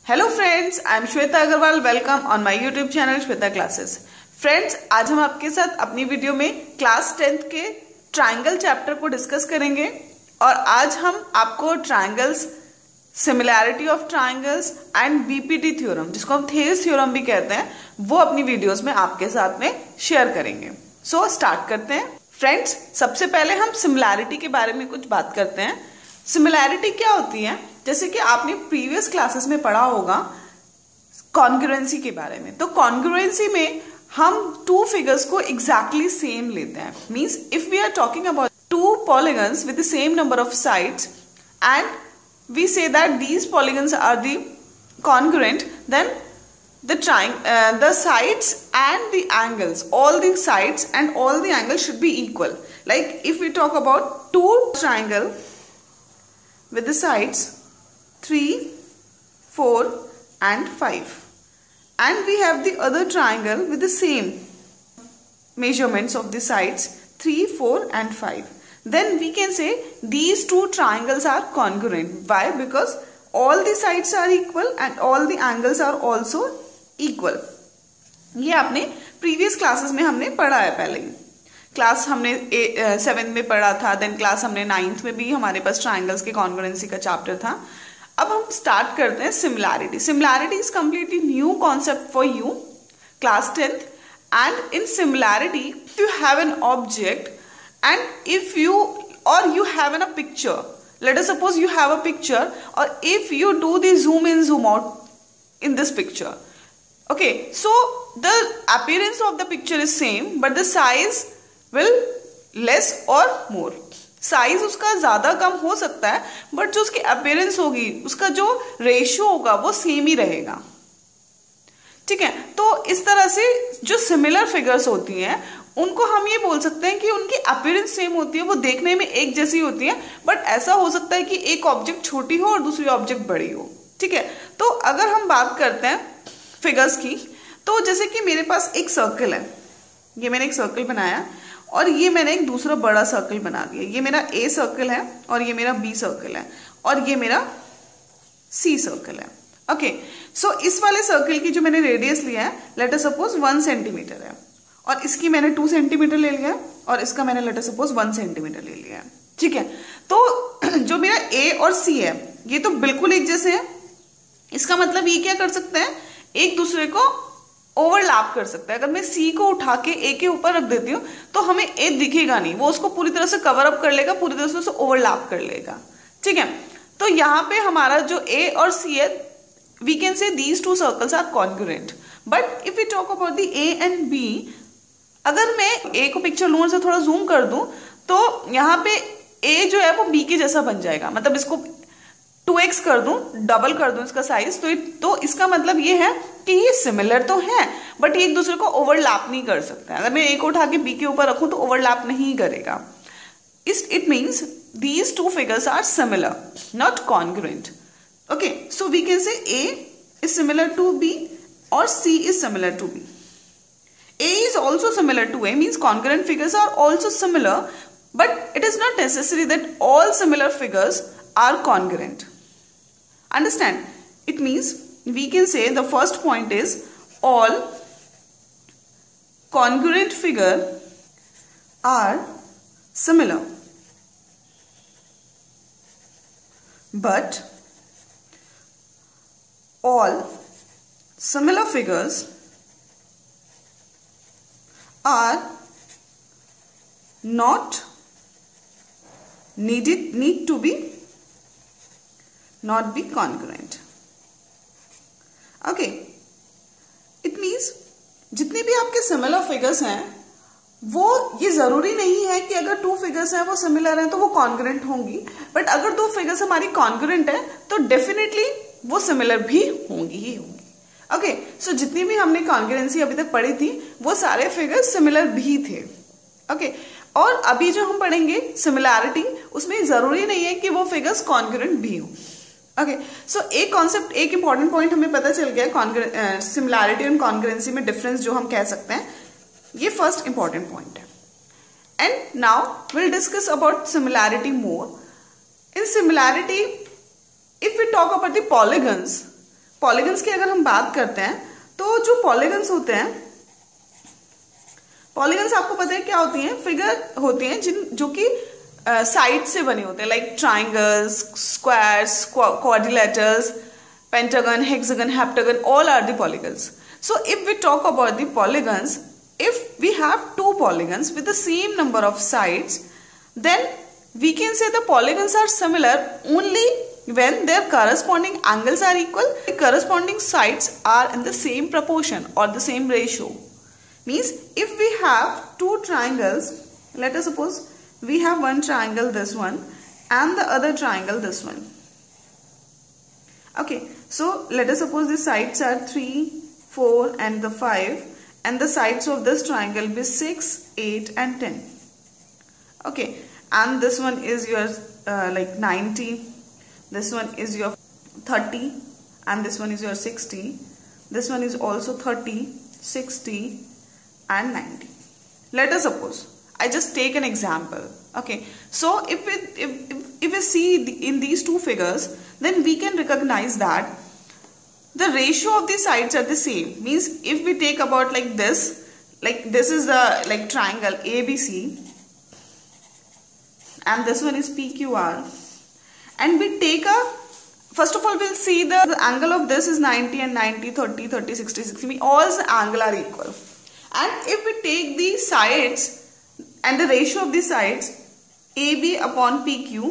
Hello friends, I am Shweta Agarwal. Welcome on my YouTube channel Shweta classes. Friends, आज हम आपके साथ अपनी वीडियो में क्लास 10th के ट्राइंगल चैप्टर को डिस्कस करेंगे और आज हम आपको triangles, similarity of triangles and BPT theorem, जिसको हम थेल्स थ्योरम भी कहते हैं, वो अपनी वीडियोस में आपके साथ में शेयर करेंगे। सो स्टार्ट करते हैं। फ्रेंड्स, सबसे पहले हम सिमिलैरिटी के बारे में कुछ बात करते हैं। सिमिलैरिटी क्या होती है? जैसे कि आपने प्रीवियस क्लासेस में पढ़ा होगा कॉन्ग्रुएंसी के बारे में। तो कॉन्ग्रुएंसी में हम टू फिगर्स को एग्जैक्टली सेम लेते हैं। Means if we are talking about two polygons with the same number of sides and we say that these polygons are the congruent, then the sides and the angles, all the sides and all the angles should be equal. Like if we talk about two triangle with the sides 3, 4 and 5, and we have the other triangle with the same measurements of the sides 3, 4 and 5, then we can say these two triangles are congruent. Why? Because all the sides are equal and all the angles are also equal. ये आपने previous classes में हमने पढ़ा है। पहले class हमने 7th में पढ़ा था, देन क्लास हमने 9th में भी हमारे पास ट्राइंगल्स के कॉन्ग्रुएंसी का चैप्टर था। अब हम स्टार्ट करते हैं similarity. Similarity is completely new concept for you, class 10th। And in similarity if you have an object and if you और you have an a picture, let us suppose you have a picture, or if you do the zoom in zoom out in this picture, okay, so the appearance of the picture is same but the size will less or more. Size उसका ज्यादा कम हो सकता है but जो उसकी appearance होगी, उसका जो रेशियो होगा वो सेम ही रहेगा। ठीक है, तो इस तरह से जो सिमिलर फिगर्स होती हैं उनको हम ये बोल सकते हैं कि उनकी अपीयरेंस सेम होती है, वो देखने में एक जैसी होती है, बट ऐसा हो सकता है कि एक ऑब्जेक्ट छोटी हो और दूसरी ऑब्जेक्ट बड़ी हो। ठीक है, तो अगर हम बात करते हैं फिगर्स की, तो जैसे कि मेरे पास एक सर्कल है, ये मैंने एक सर्कल बनाया और ये मैंने एक दूसरा बड़ा सर्कल बना दिया। ये मेरा ए सर्कल है और ये मेरा बी सर्कल है और ये मेरा सी सर्कल है। ओके, सो इस वाले सर्कल की जो मैंने रेडियस लिया है, लेट अस सपोज 1 सेंटीमीटर है और इसकी मैंने 2 सेंटीमीटर ले लिया और इसका मैंने लेट अस सपोज 1 सेंटीमीटर ले लिया है। ठीक है, तो जो मेरा ए और सी है ये तो बिल्कुल एक जैसे है। इसका मतलब ये क्या कर सकते हैं, एक दूसरे को ओवरलैप कर सकते हैं। अगर मैं सी को उठा के ए के ऊपर रख देती हूँ तो हमें ए दिखेगा नहीं, वो उसको पूरी तरह से कवर अप कर लेगा, पूरी तरह से उसे ओवरलैप कर लेगा। ठीक है, तो यहाँ पे हमारा जो ए और सी है, we can say these two circles are congruent. But if we talk about the A and B, अगर मैं ए को पिक्चर लूं से थोड़ा जूम कर दूं तो यहाँ पे ए जो है वो बी के जैसा बन जाएगा। मतलब इसको 2x कर दूं, डबल कर दूं इसका साइज, तो इसका मतलब ये है कि ये सिमिलर तो है बट ये एक दूसरे को ओवरलैप नहीं कर सकते। अगर मैं ए को उठा के बी के ऊपर रखूं तो ओवरलैप नहीं करेगा। It means these two figures are similar, not congruent. Okay, so we can say A is similar to B और C is similar to B. A is also similar to A, means congruent figures are also similar, but it is not necessary that all similar figures are congruent. Understand? It means we can say the first point is all congruent figure are similar, but all similar figures are not need to be not be congruent. Okay, it means जितने भी आपके similar figures हैं वो ये जरूरी नहीं है कि अगर 2 फिगर्स हैं वो सिमिलर हैं तो वो कॉन्ग्रुएंट होंगी, बट अगर 2 फिगर्स हमारी कॉन्ग्रुएंट है तो डेफिनेटली वो सिमिलर भी होंगी ही होंगी। ओके, सो जितनी भी हमने कॉन्ग्रुएंसी अभी तक पढ़ी थी वो सारे फिगर्स सिमिलर भी थे। ओके, और अभी जो हम पढ़ेंगे सिमिलैरिटी, उसमें जरूरी नहीं है कि वो फिगर्स कॉन्ग्रुएंट भी हो। ओके, सो एक कॉन्सेप्ट, एक इंपॉर्टेंट पॉइंट हमें पता चल गया सिमिलैरिटी एंड कॉन्ग्रुएंसी में डिफरेंस जो हम कह सकते हैं, ये फर्स्ट इंपॉर्टेंट पॉइंट है। And now will discuss about similarity more. In similarity, if we talk about the polygons polygons की अगर हम बात करते हैं तो जो पॉलीगन्स होते हैं, पॉलीगन्स आपको पता है क्या होती हैं, फिगर होती हैं जो कि साइड से बने होते हैं, like triangles, squares, quadrilaterals, pentagon, hexagon, heptagon, all are the polygons. So if we talk about the polygons, if we have two polygons with the same number of sides, then we can say the polygons are similar only when their corresponding angles are equal, the corresponding sides are in the same proportion or the same ratio. Means if we have two triangles, let us suppose we have one triangle, this one, and the other triangle, this one. Okay, so let us suppose the sides are 3, 4 and the 5, and the sides of this triangle be 6, 8 and 10. Okay, and this one is your like 90, this one is your 30, and this one is your 60, this one is also 30, 60 and 90. Let us suppose I just take an example. Okay, so if we see in these two figures, then we can recognize that the ratio of the sides are the same. Means if we take about like this is the like triangle ABC, and this one is PQR, and we take a, first of all we'll see the angle of this is 90 and 90, 30, 30, 60, 60, all the angle are equal. And if we take the sides and the ratio of the sides, AB upon PQ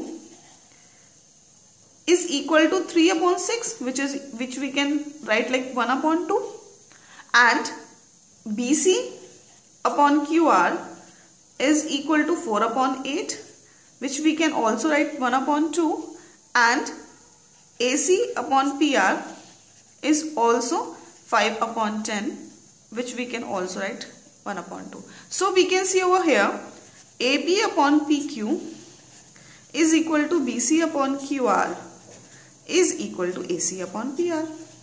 is equal to 3 upon 6, which we can write like 1 upon 2, and BC upon QR is equal to 4 upon 8, which we can also write 1 upon 2, and AC upon PR is also 5 upon 10, which we can also write 1 upon 2. So we can see over here AB upon PQ is equal to BC upon QR is equal to AC upon PR.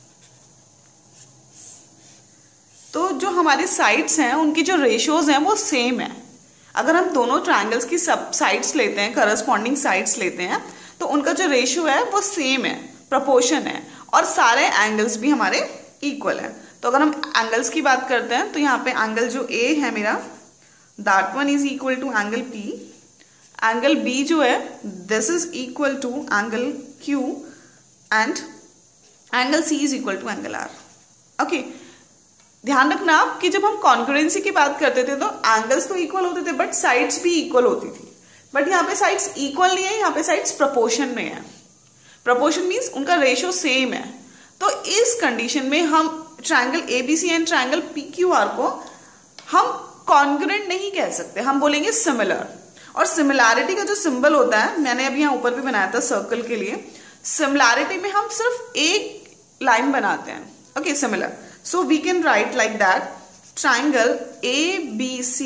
तो जो हमारे sides हैं उनकी जो ratios हैं वो same है. अगर हम दोनों ट्रायंगल्स की सब साइड्स लेते हैं, करस्पॉन्डिंग साइड्स लेते हैं, तो उनका जो रेशियो है वो सेम है, प्रोपोर्शन है, और सारे एंगल्स भी हमारे इक्वल है. तो अगर हम एंगल्स की बात करते हैं तो यहाँ पे एंगल जो A है मेरा, that one is equal to angle P. Angle B जो है this is equal to angle Q, and angle C is equal to angle R. Okay, ध्यान रखना आप कि जब हम कॉन्करेंसी की बात करते थे तो एंगल्स तो इक्वल होते थे बट साइड्स भी इक्वल होती थी. बट यहाँ पे साइड्स इक्वल नहीं है, यहाँ पे साइड्स प्रोपोर्शन में है. प्रोपोर्शन मीन्स उनका रेशियो सेम है. तो इस कंडीशन में हम triangle ABC and triangle PQR को हम कॉन्ग्रुएंट नहीं कह सकते, हम बोलेंगे सिमिलर. और सिमिलैरिटी का जो सिंबल होता है, मैंने अभी यहाँ ऊपर भी बनाया था सर्कल के लिए, सिमिलैरिटी में हम सिर्फ एक लाइन बनाते हैं. Okay, similar. So we can write like that triangle ABC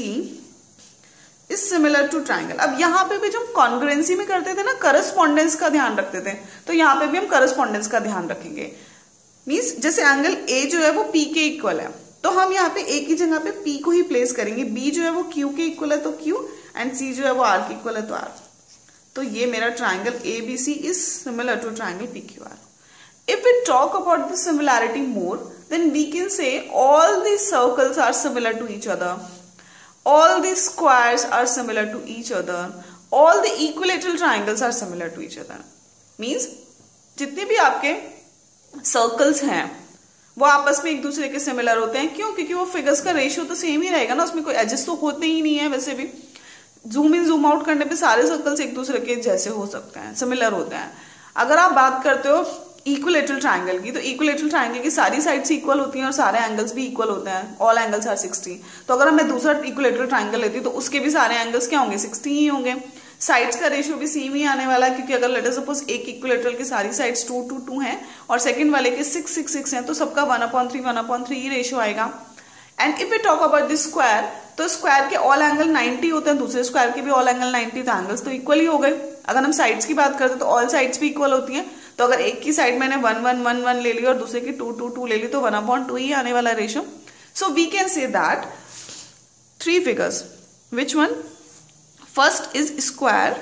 is similar to triangle. अब यहाँ पे भी जो हम कॉन्ग्रुएंसी में करते थे ना, करस्पॉन्डेंस का ध्यान रखते थे, तो यहाँ पे भी हम करस्पॉन्डेंस का ध्यान रखेंगे. मीन्स जैसे एंगल A जो है वो P के इक्वल है, तो हम यहाँ पे A की जगह पे P को ही प्लेस करेंगे. B जो है वो Q के इक्वल है तो Q, एंड C जो है वो R के इक्वल है तो R. तो ये मेरा triangle ABC is similar to triangle PQR. If we talk about the similarity more, then we can say all the circles are similar to each other, all the squares are similar to each other, all the equilateral triangles are similar to each other. Means जितने भी आपके circles हैं वो आपस में एक दूसरे के सिमिलर होते हैं. क्यों? क्योंकि वो फिगर्स का रेशियो तो सेम ही रहेगा ना, उसमें कोई एडजस्ट तो होते ही नहीं है. वैसे भी जूम इन जूम आउट करने पे सारे सर्कल्स एक दूसरे के जैसे हो सकते हैं, सिमिलर होते हैं. अगर आप बात करते हो इक्विलेटरल ट्रायंगल की, तो इक्विलेटरल ट्रायंगल की सारी साइड्स इक्वल होती हैं और सारे एंगल्स भी इक्वल होते हैं. All angles are 60. तो अगर मैं दूसरा इक्विलेटरल ट्रायंगल लेती हूँ तो उसके भी सारे एंगल्स क्या होंगे? 60 ही होंगे. साइड्स का रेशियो भी सेम ही आने वाला है, क्योंकि अगर लेट अस सपोज एक इक्विलेटरल की सारी साइड्स 2 2 2 हैं और सेकंड वाले के 6 6 6 हैं, तो सबका 1/3 ही रेशियो आएगा. And if we talk about this square, तो स्क्वायर के ऑल एंगल 90 होते हैं, दूसरे स्क्वायर के भी ऑल एंगल 90, तो एंगल्स तो इक्वल ही हो गए. अगर हम साइड्स की बात करते हैं तो ऑल साइड्स भी इक्वल होती हैं. तो अगर एक की साइड मैंने 1 1 1 1 ले ली और दूसरे की 2 2 2 ले ली, तो 1/2 ही आने वाला ratio. So we can say that 3 figures. Which one? First is square,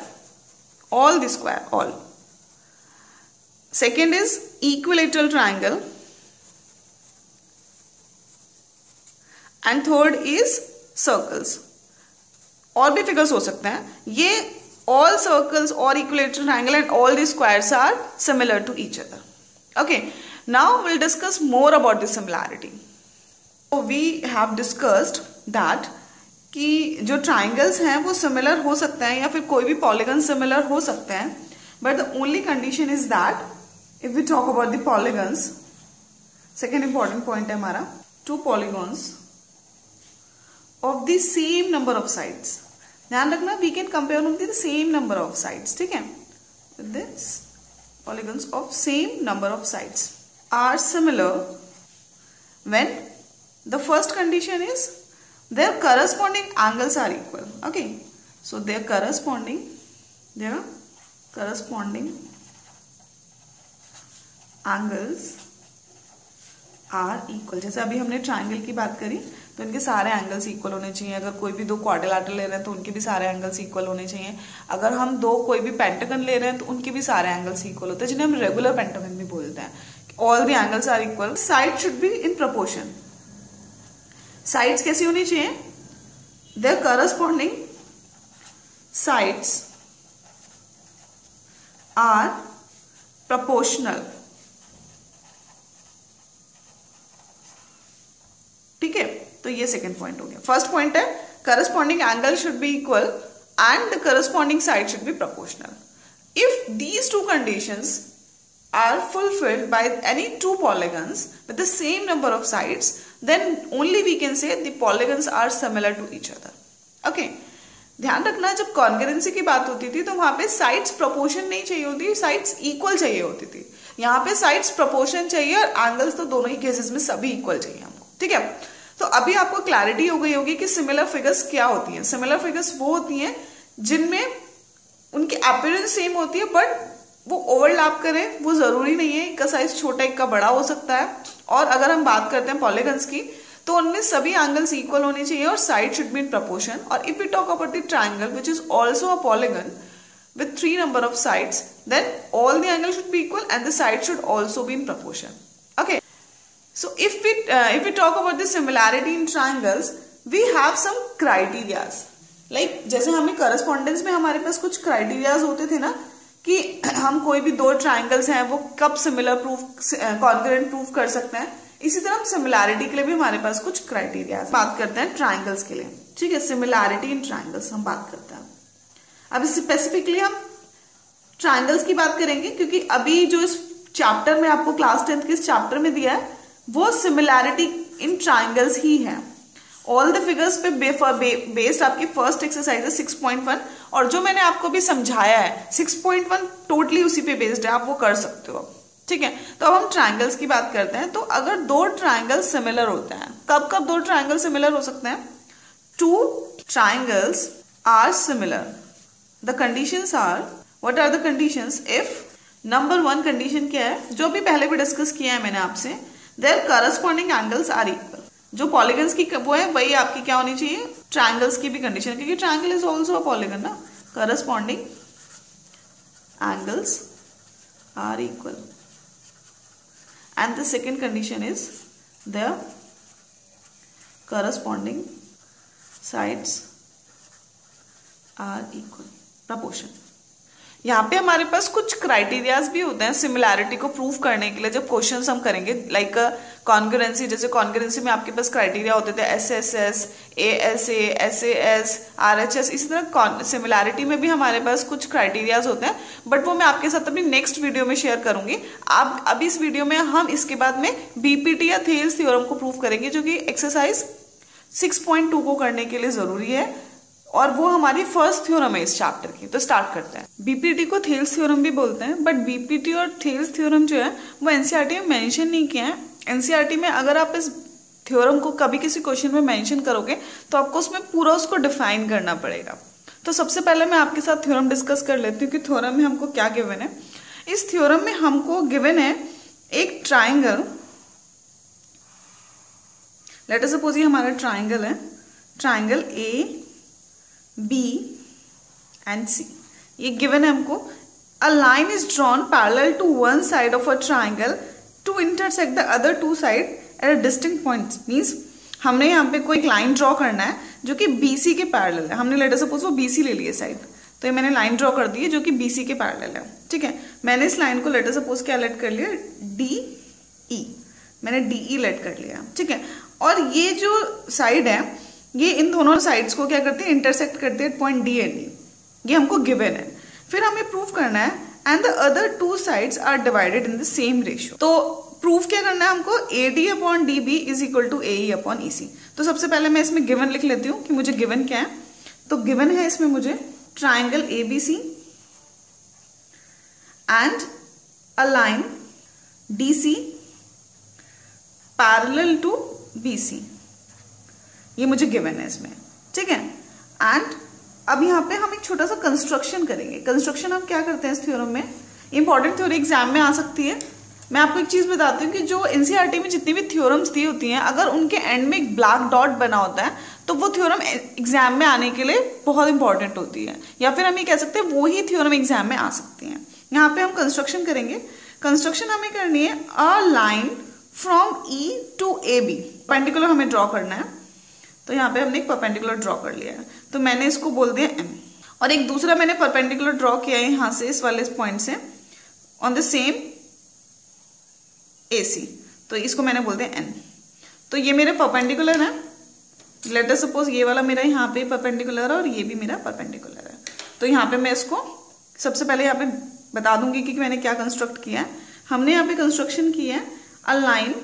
all the square, all. Second is equilateral triangle, and third is circles. और भी फिगर्स हो सकते हैं। ये all circles or equilateral triangle and all the squares are similar to each other. Okay, now we'll discuss more about the similarity. So we have discussed that कि जो triangles हैं वो similar हो सकते हैं या फिर कोई भी polygon similar हो सकते हैं, but the only condition is that if we talk about the polygons, second important point है हमारा, two polygons of the same number of sides. ध्यान रखना, we can compare only the same number of sides, ठीक है, with this polygons of same number of sides are similar when the first condition is there corresponding angles are equal. Okay, so their corresponding angles are equal. जैसे अभी हमने triangle की बात करी तो इनके सारे एंगल्स इक्वल होने चाहिए. अगर कोई भी दो क्वाड्रिलेटरल ले रहे हैं तो उनके भी सारे एंगल्स इक्वल होने चाहिए. अगर हम दो कोई भी पेंटागन ले रहे हैं तो उनके भी सारे एंगल्स इक्वल होते हैं, जिन्हें हम रेगुलर पेंटागन भी बोलते हैं. All the angles are equal. Side should be in proportion. Sides कैसी होनी चाहिए? Their corresponding sides are proportional. ठीक है, तो ये सेकंड पॉइंट हो गया. फर्स्ट पॉइंट है corresponding angle should be equal and the corresponding side should be proportional. If these two conditions are fulfilled by any two polygons with the same number of sides, then only we can say the polygons are similar to each other. Okay, ध्यान रखना, जब congruency की बात होती थी तो वहां पे साइड्स प्रोपोर्शन नहीं चाहिए होती, साइड्स इक्वल चाहिए होती थी. यहाँ पे साइड्स प्रोपोर्शन चाहिए और एंगल्स तो दोनों ही केसेस में सभी इक्वल चाहिए हमको. ठीक है, तो अभी आपको क्लैरिटी हो गई होगी कि सिमिलर फिगर्स क्या होती हैं. सिमिलर फिगर्स वो होती हैं जिनमें उनकी अपीयरेंस सेम होती है बट वो ओवरलैप करें. वो जरूरी नहीं है, एक का साइज छोटा एक का बड़ा हो सकता है. और अगर हम बात करते हैं पॉलीगन्स की तो उनमें सभी एंगल्स इक्वल होने चाहिए और side should be in proportion. और if we talk about the triangle which is also a polygon with 3 number of sides, then all the angles should be equal and the side should also be in proportion. Okay, so if we talk about the similarity in triangles, we have some criterias. Like जैसे हमें correspondence में हमारे पास कुछ criterias होते थे ना कि हम कोई भी दो ट्राइंगल्स हैं वो कब सिमिलर कॉन्ग्रुएंट प्रूफ कर सकते हैं, इसी तरह हम सिमिलैरिटी के लिए भी हमारे पास कुछ क्राइटेरिया बात करते हैं ट्राइंगल्स के लिए. ठीक है, सिमिलैरिटी इन ट्राइंगल्स हम बात करते हैं. अब स्पेसिफिकली हम ट्राइंगल्स की बात करेंगे क्योंकि अभी जो इस चैप्टर में आपको क्लास 10 के इस चैप्टर में दिया है वो सिमिलैरिटी इन ट्राइंगल्स ही है. ऑल द फिगर्स पे बेस्ड आपकी फर्स्ट एक्सरसाइज है 6.1 और जो मैंने आपको भी समझाया है 6.1 टोटली उसी पे बेस्ड है, आप वो कर सकते हो. ठीक है, तो अब हम ट्राइंगल्स की बात करते हैं. तो अगर दो ट्राइंगल सिमिलर होते हैं, कब कब दो ट्राइंगल सिमिलर हो सकते हैं? Two triangles are similar. The conditions are, what are the conditions? If number 1 condition क्या है जो भी पहले भी डिस्कस किया है मैंने आपसे, their corresponding angles are equal. जो पॉलीगन्स की वो है वही आपकी क्या होनी चाहिए? ट्राइंगल्स की भी कंडीशन, क्योंकि triangle is also a polygon ना. Corresponding angles are equal and the second condition is the corresponding sides are equal proportion. यहाँ पे हमारे पास कुछ क्राइटेरियाज भी होते हैं सिमिलैरिटी को प्रूव करने के लिए जब क्वेश्चंस हम करेंगे. लाइक कॉन्ग्रुएंसी, जैसे कॉन्ग्रुएंसी में आपके पास क्राइटेरिया होते थे SSS, ASA, SAS, RHS. इसी तरह सिमिलैरिटी में भी हमारे पास कुछ क्राइटेरियाज होते हैं बट वो मैं आपके साथ अपनी नेक्स्ट वीडियो में शेयर करूंगी. आप अभी इस वीडियो में हम इसके बाद में BPT या थेल्स थ्योरम को प्रूव करेंगे जो कि एक्सरसाइज 6.2 को करने के लिए जरूरी है और वो हमारी फर्स्ट थ्योरम है इस चैप्टर की. तो स्टार्ट करते हैं. बीपीटी को थेल्स थ्योरम भी बोलते हैं बट बीपीटी और थेल्स थ्योरम जो है वो एनसीईआरटी में मेंशन नहीं किया है. एनसीईआरटी में अगर आप इस थ्योरम को कभी किसी क्वेश्चन में मेंशन करोगे तो आपको उसमें पूरा उसको डिफाइन करना पड़ेगा. तो सबसे पहले मैं आपके साथ थ्योरम डिस्कस कर लेती हूँ कि थ्योरम में हमको क्या गिवन है. इस थ्योरम में हमको गिवन है एक ट्राइंगल. लेट अस सपोज ये हमारा ट्राइंगल है, ट्राइंगल B and C. ये गिवन है हमको. A line is drawn parallel to one side of a triangle to intersect the other two sides at a distinct point. Means हमने यहाँ पे कोई लाइन ड्रॉ करना है जो कि BC के पैरेलल है। हमने लेट अस सपोज वो BC ले लिए साइड, तो ये मैंने लाइन ड्रॉ कर दी है जो कि BC के पैरेलल है। ठीक है, मैंने इस लाइन को लेट अस सपोज क्या लेट कर लिया, DE, मैंने DE लेट कर लिया। ठीक है, और ये जो साइड है ये इन दोनों साइड्स को क्या करती है, इंटरसेक्ट करती है at point D and E। ये हमको गिवन है। फिर हमें प्रूव करना है and the other two sides are divided in the same ratio. तो प्रूफ क्या करना है हमको, AD upon DB is equal to AE upon EC। तो सबसे पहले मैं इसमें गिवन लिख लेती हूँ कि मुझे गिवन क्या है। तो गिवन है इसमें मुझे triangle ABC and a line DC parallel to BC, ये मुझे गिवन है इसमें। ठीक है, एंड अब यहाँ पे हम एक छोटा सा कंस्ट्रक्शन करेंगे। कंस्ट्रक्शन हम क्या करते हैं इस थ्योरम में, इंपॉर्टेंट थ्योरी एग्जाम में आ सकती है। मैं आपको एक चीज बताती हूँ कि जो NCERT में जितनी भी थ्योरम्स दी होती हैं, अगर उनके एंड में एक ब्लैक डॉट बना होता है तो वो थ्योरम एग्जाम में आने के लिए बहुत इंपॉर्टेंट होती है, या फिर हम ये कह सकते हैं वो ही थ्योरम एग्जाम में आ सकती है। यहाँ पे हम कंस्ट्रक्शन करेंगे। कंस्ट्रक्शन हमें करनी है a line from E to AB, perpendicular हमें ड्रॉ करना है। तो यहाँ पे हमने एक परपेंडिकुलर ड्रॉ कर लिया है, तो मैंने इसको बोल दिया M, और एक दूसरा मैंने परपेंडिकुलर ड्रॉ किया है यहाँ से, इस वाले पॉइंट से ऑन द सेम AC, तो इसको मैंने बोल दिया N। तो ये मेरे परपेंडिकुलर है। लेट अस सपोज ये वाला मेरा यहाँ पे परपेंडिकुलर है और ये भी मेरा परपेंडिकुलर है। तो यहाँ पे मैं इसको सबसे पहले यहाँ पे बता दूंगी कि मैंने क्या कंस्ट्रक्ट किया है। हमने यहाँ पे कंस्ट्रक्शन किया है a line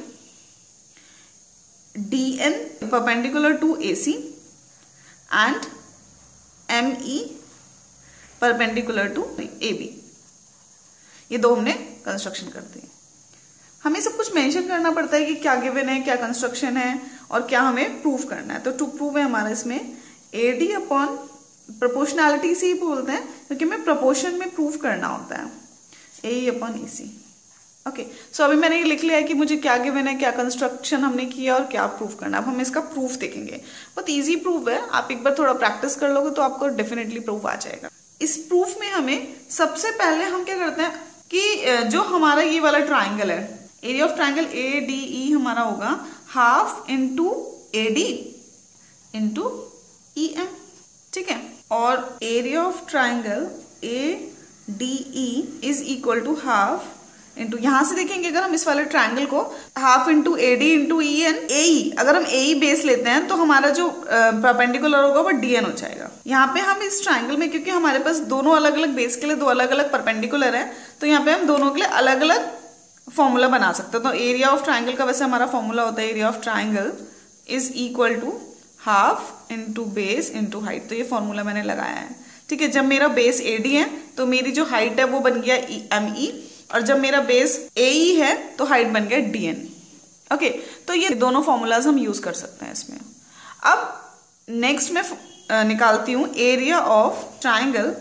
DN perpendicular to AC and ME perpendicular to AB, ये दो हमने कंस्ट्रक्शन कर दी। हमें सब कुछ मेंशन करना पड़ता है कि क्या गिवन है, क्या कंस्ट्रक्शन है और क्या हमें प्रूफ करना है। तो टू प्रूव है हमारा इसमें AD अपॉन प्रोपोर्शनैलिटी से ही बोलते हैं, क्योंकि हमें प्रोपोर्शन में प्रूफ करना होता है, AE upon EC। Okay, so अभी मैंने ये लिख लिया है कि मुझे क्या गिवन है, क्या कंस्ट्रक्शन हमने किया और क्या प्रूफ करना है। अब हम इसका प्रूफ देखेंगे। बहुत इजी प्रूफ है, आप एक बार थोड़ा प्रैक्टिस कर लोगे तो आपको डेफिनेटली प्रूफ आ जाएगा। इस प्रूफ में हमें सबसे पहले हम क्या करते हैं कि जो हमारा ये वाला ट्राइंगल है, एरिया ऑफ ट्राइंगल ADE हमारा होगा half into AD into EM। ठीक है, और area of triangle ADE is equal to half into, यहां से देखेंगे अगर हम इस वाले ट्राइंगल को half into AD into EN AE, अगर हम AE बेस लेते हैं तो हमारा जो परपेंडिकुलर होगा वो DN हो जाएगा। यहाँ पे हम इस ट्राइंगल में, क्योंकि हमारे पास दोनों अलग अलग बेस के लिए दो अलग अलग परपेंडिकुलर है, तो यहाँ पे हम दोनों के लिए अलग अलग फॉर्मूला बना सकते हैं। तो एरिया ऑफ ट्राइंगल का वैसे हमारा फॉर्मूला होता है area of triangle is equal to half into base into height. तो ये फॉर्मूला मैंने लगाया है। ठीक है, जब मेरा बेस AD है तो मेरी जो हाइट है वो बन गया ME, और जब मेरा बेस AE है तो हाइट बन गया DN। ओके, तो ये दोनों फॉर्मूलाज हम यूज कर सकते हैं इसमें। अब नेक्स्ट मैं निकालती हूं एरिया ऑफ ट्राइंगल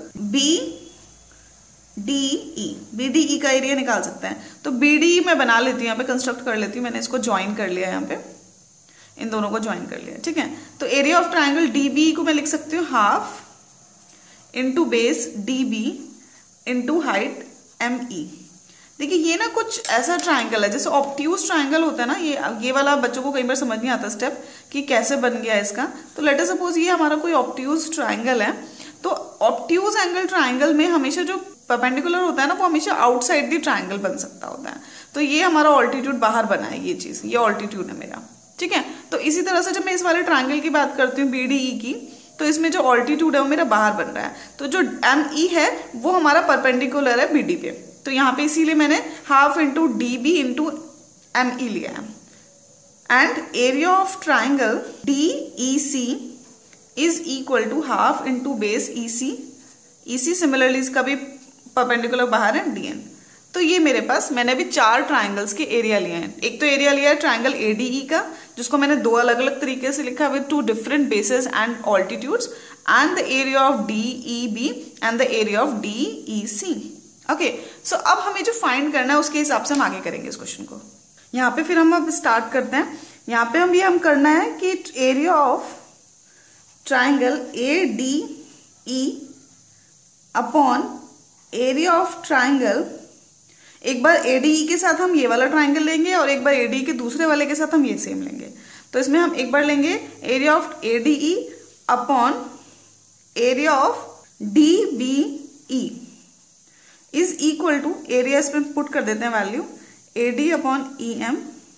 BDE का एरिया निकाल सकते हैं। तो BDE मैं बना लेती हूँ, यहाँ पे कंस्ट्रक्ट कर लेती हूँ। मैंने इसको ज्वाइन कर लिया, यहाँ पे इन दोनों को ज्वाइन कर लिया। ठीक है, तो एरिया ऑफ ट्राइंगल DBE को मैं लिख सकती हूँ half into base DB into height ME। देखिए ये ना कुछ ऐसा ट्राइंगल है जैसे ऑब्ट्यूज ट्राइंगल होता है ना, ये वाला बच्चों को कई बार समझ नहीं आता स्टेप कि कैसे बन गया इसका। तो लेट अस सपोज ये हमारा कोई ऑब्ट्यूज ट्राइंगल है, तो ऑब्ट्यूज एंगल ट्राइंगल में हमेशा जो परपेंडिकुलर होता है ना वो हमेशा आउटसाइड दी ट्राइंगल बन सकता होता है। तो ये हमारा ऑल्टीट्यूड बाहर बना है, ये चीज, ये ऑल्टीट्यूड है मेरा। ठीक है, तो इसी तरह से जब मैं इस वाले ट्राइंगल की बात करती हूँ BDE की, तो इसमें जो ऑल्टीट्यूड है वो मेरा बाहर बन रहा है। तो जो ME है वो हमारा परपेंडिकुलर है BD पे, तो यहाँ पे इसीलिए मैंने half into DB into ME लिया है। And area of triangle DEC is equal to half into base EC similarly इसका भी परपेंडिकुलर बाहर है DN। तो ये मेरे पास, मैंने अभी 4 ट्राइंगल्स के एरिया लिए हैं। एक तो एरिया लिया है ट्राइंगल ADE का, जिसको मैंने 2 अलग अलग तरीके से लिखा with 2 different bases and altitudes, and the area of DEB and the area of DEC। Okay, so अब हमें जो फाइंड करना है उसके हिसाब से हम आगे करेंगे इस क्वेश्चन को। यहाँ पे फिर हम अब स्टार्ट करते हैं। यहाँ पे हम करना है कि area of triangle ADE upon area of triangle, एक बार ADE के साथ हम ये वाला ट्राइंगल लेंगे और एक बार ADE के दूसरे वाले के साथ हम ये सेम लेंगे। तो इसमें हम एक बार लेंगे area of ADE upon area of DBE is equal to, area इसमें पुट कर देते हैं value, AD upon EM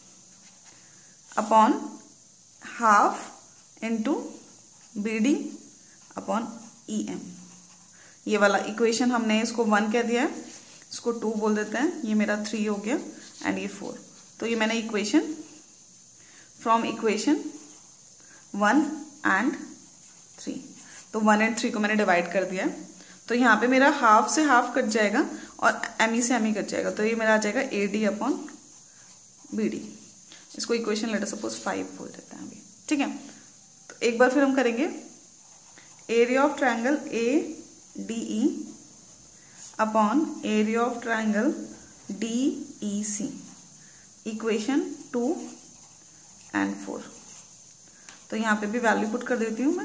upon half into BD upon EM। ये वाला इक्वेशन हमने इसको 1 कह दिया है, इसको 2 बोल देते हैं, ये मेरा 3 हो गया एंड ये 4। तो ये मैंने इक्वेशन फ्रॉम इक्वेशन 1 एंड 3, तो 1 एंड 3 को मैंने डिवाइड कर दिया है। तो यहाँ पे मेरा हाफ से हाफ कट जाएगा और ME से ME कट जाएगा, तो ये मेरा आ जाएगा AD अपॉन BD। इसको इक्वेशन लेटर सपोज 5 बोल देते हैं अभी, ठीक है। तो एक बार फिर हम करेंगे area of triangle ADE upon area of triangle DEC, equation 2 and 4। तो यहाँ पे भी वैल्यू पुट कर देती हूँ मैं,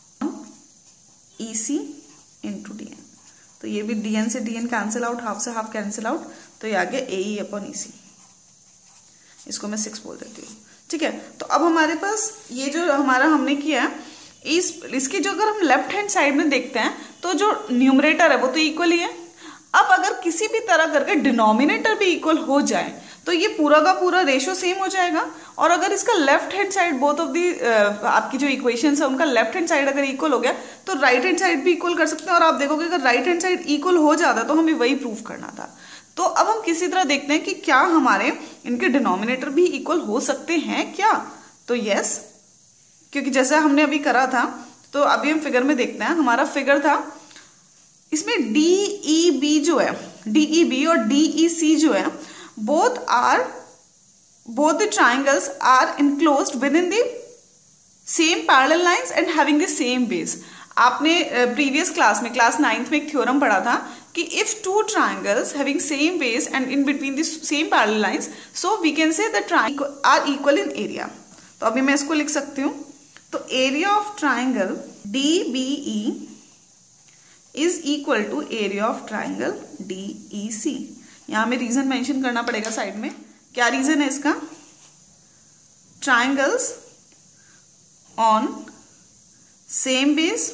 EC इंटू DN। तो ये भी DN से DN कैंसिल आउट, हाफ से हाफ कैंसिल आउट, तो ये आ गया AE अपॉन EC। इसको मैं 6 बोल देती हूँ, ठीक है। तो अब हमारे पास ये जो हमारा हमने किया है, इसकी जो अगर हम लेफ्ट हैंड साइड में देखते हैं तो जो न्यूमरेटर है वो तो इक्वल ही है। अब अगर किसी भी तरह करके डिनोमिनेटर भी इक्वल हो जाए तो ये पूरा का पूरा रेशियो सेम हो जाएगा। और अगर इसका left hand side, both of the आपकी जो इक्वेशंस है उनका लेफ्ट हैंड साइड अगर इक्वल हो गया तो राइट हैंड साइड भी इक्वल कर सकते हैं। और आप देखोगे अगर राइट हैंड साइड इक्वल हो जाता तो हमें वही प्रूफ करना था। तो अब हम किसी तरह देखते हैं कि क्या हमारे इनके डिनोमिनेटर भी इक्वल हो सकते हैं क्या। तो यस, क्योंकि जैसा हमने अभी करा था, तो अभी हम फिगर में देखते हैं। हमारा फिगर था, इसमें DEB जो है, DEB और DEC जो है, both the triangles are enclosed within the same parallel lines and having the same base। आपने प्रीवियस क्लास में, क्लास 9th में एक थ्योरम पढ़ा था कि if two triangles having same base and in between the same parallel lines, so we can say the triangles are equal in area। तो अभी मैं इसको लिख सकती हूँ। तो area of triangle DBE is equal to area of triangle DEC। यहां हमें रीजन मेंशन करना पड़ेगा साइड में। क्या रीजन है इसका? Triangles on same base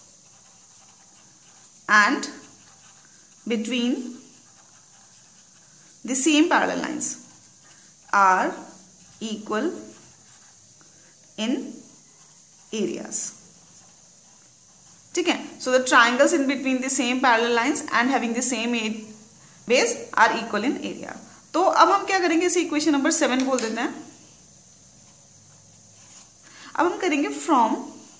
and between the same parallel lines are equal in areas। ठीक है, so the triangles in between the same parallel lines and having the same base are equal in area। तो अब हम क्या करेंगे, इसे equation number 7 बोल देते हैं। अब हम करेंगे फ्रॉम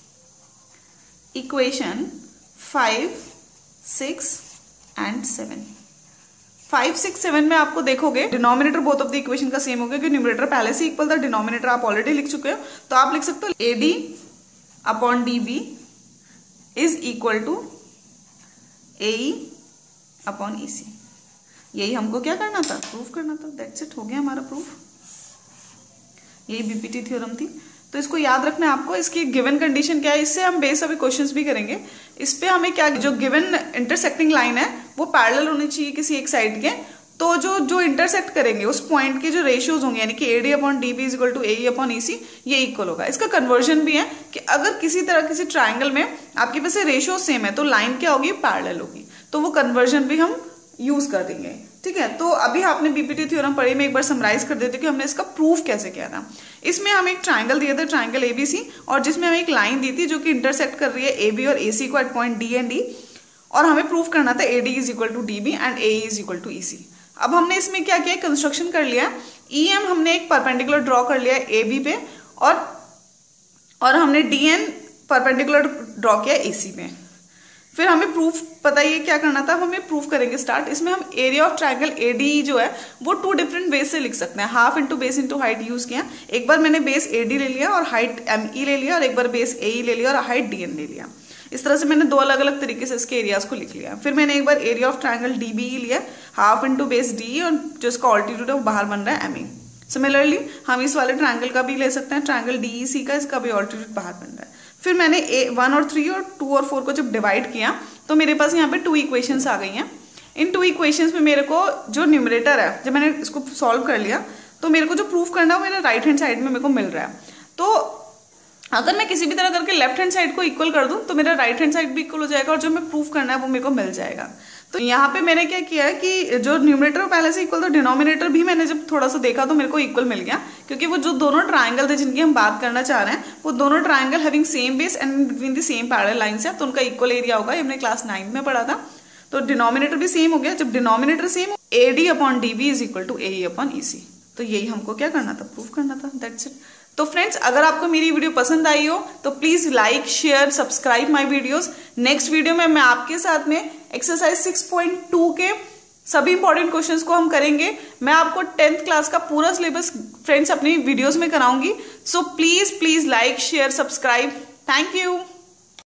इक्वेशन 5, 6 एंड 7। 5, 6, 7 में आपको देखोगे denominator both of the equation का सेम हो गया, क्योंकि न्यूमरेटर पहले से इक्वल था, डिनोमिनेटर आप ऑलरेडी लिख चुके हो। तो आप लिख सकते हो AD upon DB is equal to AE upon EC। यही हमको क्या करना था, प्रूफ करना था। दैट्स इट, हो गया हमारा प्रूफ। यही BPT थ्योरम थी। तो इसको याद रखना है आपको। इसकी गिवन कंडीशन क्या है, इससे हम बेस अभी क्वेश्चंस भी करेंगे। इस पे हमें क्या, जो गिवन इंटरसेक्टिंग लाइन है वो पैरेलल होनी चाहिए किसी एक साइड के। तो जो इंटरसेक्ट करेंगे उस पॉइंट के जो रेशियोज होंगे, यानी कि AD upon DB is equal to AE upon EC, ये इक्वल होगा। इसका कन्वर्जन भी है कि अगर किसी तरह किसी ट्राइंगल में आपके पास रेशियो सेम है तो लाइन क्या होगी, पैरेलल होगी। तो वो कन्वर्जन भी हम यूज कर देंगे। ठीक है, तो अभी आपने BPT थ्योरम पढ़ी, मैं एक बार समराइज कर देती हूँ कि हमने इसका प्रूफ कैसे किया था। इसमें हम एक ट्राइंगल दिए थे, ट्राइंगल ABC, और जिसमें हमें एक लाइन दी थी जो कि इंटरसेक्ट कर रही है AB और AC को at point D and D, और हमें प्रूफ करना था AD is equal to DB and AE is equal to EC। अब हमने इसमें क्या किया, कंस्ट्रक्शन कर लिया। EM हमने एक परपेंडिकुलर ड्रॉ कर लिया AB पे, और हमने DN परपेंडिकुलर ड्रॉ किया AC पे। फिर हमें प्रूफ पता ही क्या करना था, हमें प्रूफ करेंगे स्टार्ट। इसमें हम एरिया ऑफ ट्राइंगल ADE जो है वो 2 डिफरेंट बेस से लिख सकते हैं। Half into base into height use किया। एक बार मैंने बेस AD ले लिया और हाइट ME ले लिया, और एक बार बेस AE ले लिया और हाइट DN ले लिया। इस तरह से मैंने 2 अलग अलग तरीके से इसके एरियाज को लिख लिया। फिर मैंने एक बार एरिया ऑफ ट्राइंगल DBE लिया, हाफ इंटू बेस DE, और जो इसका ऑल्टीट्यूड है वो बाहर बन रहा है ME। सिमिलरली हम इस वाले ट्राइंगल का भी ले सकते हैं, ट्राइंगल DEC का, इसका भी ऑल्टीट्यूड बाहर बन रहा है। फिर मैंने 1 और 3 और 2 और 4 को जब डिवाइड किया तो मेरे पास यहाँ पे 2 इक्वेशंस आ गई हैं। इन 2 इक्वेशंस में मेरे को जो न्यूमरेटर है, जब मैंने इसको सॉल्व कर लिया तो मेरे को जो प्रूफ करना है वो मेरे राइट हैंड साइड में मेरे को मिल रहा है। तो अगर मैं किसी भी तरह करके लेफ्ट हैंड साइड को इक्वल कर दूं तो मेरा राइट हैंड साइड भी इक्वल हो जाएगा और जो मैं प्रूफ करना है वो मेरे को मिल जाएगा। तो यहाँ पे मैंने क्या किया है कि जो न्यूमरेटर पहले से इक्वल था, डिनोमिनेटर भी मैंने जब थोड़ा सा देखा तो मेरे को इक्वल मिल गया, क्योंकि वो जो दोनों ट्राइंगल थे जिनकी हम बात करना चाह रहे हैं वो दोनों triangle having same base and between the same parallel lines है, तो उनका इक्वल एरिया होगा। ये हमने क्लास 9 में पढ़ा था। तो डिनोमिनेटर भी सेम हो गया। जब denominator same, AD upon DB is equal to AE upon EC। तो यही हमको क्या करना था, प्रूफ करना था। That's it. तो फ्रेंड्स, अगर आपको मेरी वीडियो पसंद आई हो तो please like, share, subscribe my videos. Next video में मैं आपके साथ में एक्सरसाइज 6.2 के सभी इंपॉर्टेंट क्वेश्चंस को हम करेंगे। मैं आपको 10th क्लास का पूरा सिलेबस फ्रेंड्स अपनी वीडियोस में कराऊंगी। So please like, share, subscribe. Thank you.